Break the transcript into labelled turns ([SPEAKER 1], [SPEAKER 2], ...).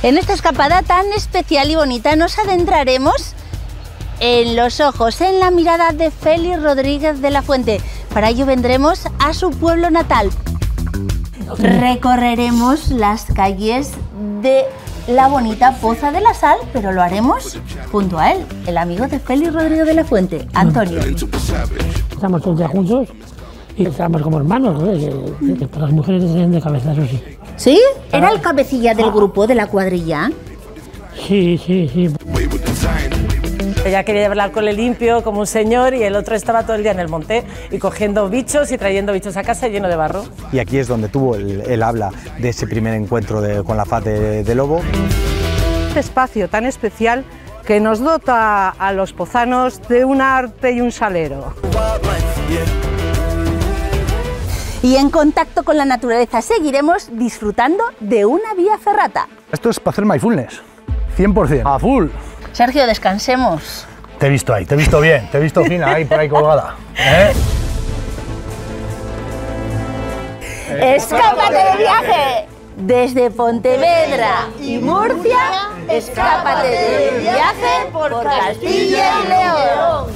[SPEAKER 1] En esta escapada tan especial y bonita nos adentraremos en los ojos, en la mirada de Félix Rodríguez de la Fuente. Para ello vendremos a su pueblo natal. Recorreremos las calles de la bonita Poza de la Sal, pero lo haremos junto a él, el amigo de Félix Rodríguez de la Fuente, Antonio.
[SPEAKER 2] Estamos todos ya juntos y estamos como hermanos, ¿no? Las mujeres se tienen de cabeza, eso sí.
[SPEAKER 1] ¿Sí? ¿Era el cabecilla del grupo, de la cuadrilla?
[SPEAKER 2] Sí, sí, sí.
[SPEAKER 3] Ella quería llevar el alcohol limpio como un señor y el otro estaba todo el día en el monte y cogiendo bichos y trayendo bichos a casa lleno de barro.
[SPEAKER 4] Y aquí es donde tuvo el habla de ese primer encuentro con la faz de lobo.
[SPEAKER 5] Este espacio tan especial que nos dota a los pozanos de un arte y un salero.
[SPEAKER 1] Y en contacto con la naturaleza seguiremos disfrutando de una vía ferrata.
[SPEAKER 6] Esto es para hacer mindfulness, 100%, a full.
[SPEAKER 1] Sergio, descansemos.
[SPEAKER 6] Te he visto ahí, te he visto bien, te he visto fina ahí por ahí colgada.
[SPEAKER 1] ¡Escápate de viaje! Desde Pontevedra y Murcia, escápate de viaje por Castilla y León.